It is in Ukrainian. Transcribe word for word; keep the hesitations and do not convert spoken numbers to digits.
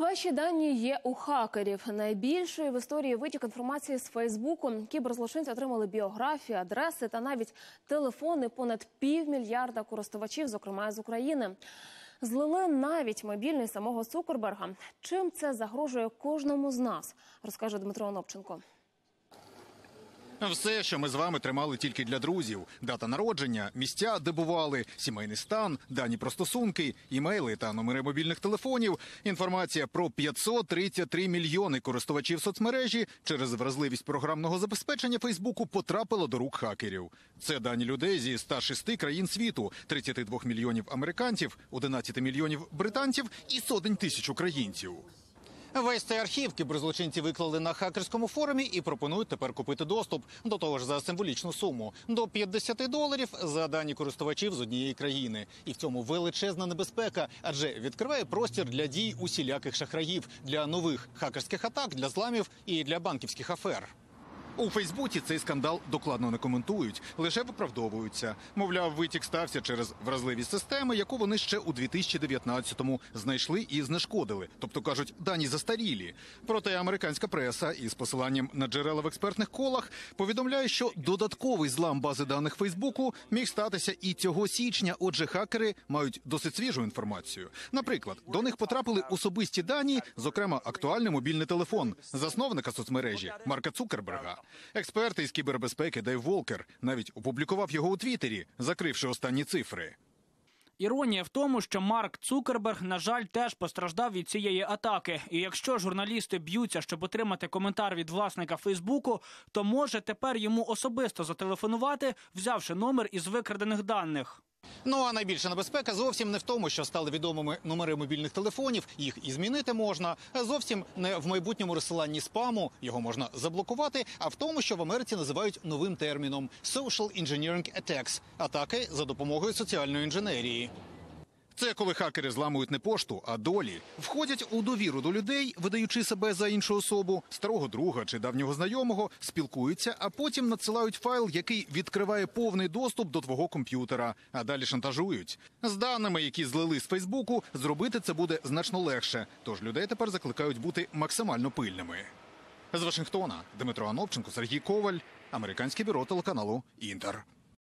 Ваші дані є у хакерів. Найбільший в історії витік інформації з Фейсбуку. Кіберзлочинці отримали біографії, адреси та навіть телефони понад півмільярда користувачів, зокрема з України. Злили навіть мобільний самого Цукерберга. Чим це загрожує кожному з нас, розкаже Дмитро Онопченко. Все, що ми з вами тримали тільки для друзів. Дата народження, місця, де бували, сімейний стан, дані про стосунки, імейли та номери мобільних телефонів. Інформація про п'ятсот тридцять три мільйони користувачів соцмережі через вразливість програмного забезпечення Фейсбуку потрапила до рук хакерів. Це дані людей зі ста шести країн світу, тридцяти двох мільйонів американців, одинадцяти мільйонів британців і сотень тисяч українців. Весь цей архів кіберзлочинці виклали на хакерському форумі і пропонують тепер купити доступ. До того ж за символічну суму – до п'ятдесят доларів за дані користувачів з однієї країни. І в цьому величезна небезпека, адже відкриває простір для дій усіляких шахраїв, для нових хакерських атак, для зламів і для банківських афер. У Фейсбуці цей скандал докладно не коментують, лише виправдовуються. Мовляв, витік стався через вразливість системи, яку вони ще у дві тисячі дев'ятнадцятому знайшли і знешкодили. Тобто, кажуть, дані застарілі. Проте американська преса із посиланням на джерела в експертних колах повідомляє, що додатковий злам бази даних Фейсбуку міг статися і цього січня. Отже, хакери мають досить свіжу інформацію. Наприклад, до них потрапили особисті дані, зокрема, актуальний мобільний телефон засновника соцмережі Марка Цукерберга. Експерт із кібербезпеки Дейв Волкер навіть опублікував його у Твіттері, закривши останні цифри. Іронія в тому, що Марк Цукерберг, на жаль, теж постраждав від цієї атаки. І якщо журналісти б'ються, щоб отримати коментар від власника Фейсбуку, то може тепер йому особисто зателефонувати, взявши номер із викрадених даних. Ну а найбільша небезпека зовсім не в тому, що стали відомими номери мобільних телефонів, їх і змінити можна, зовсім не в майбутньому розсиланні спаму, його можна заблокувати, а в тому, що в Америці називають новим терміном «social engineering attacks» – атаки за допомогою соціальної інженерії. Це коли хакери зламують не пошту, а долі. Входять у довіру до людей, видаючи себе за іншу особу, старого друга чи давнього знайомого, спілкуються, а потім надсилають файл, який відкриває повний доступ до твого комп'ютера. А далі шантажують. З даними, які злили з Фейсбуку, зробити це буде значно легше. Тож людей тепер закликають бути максимально пильними. З Вашингтона Дмитро Онопченко, Сергій Коваль, Американське бюро телеканалу «Інтер».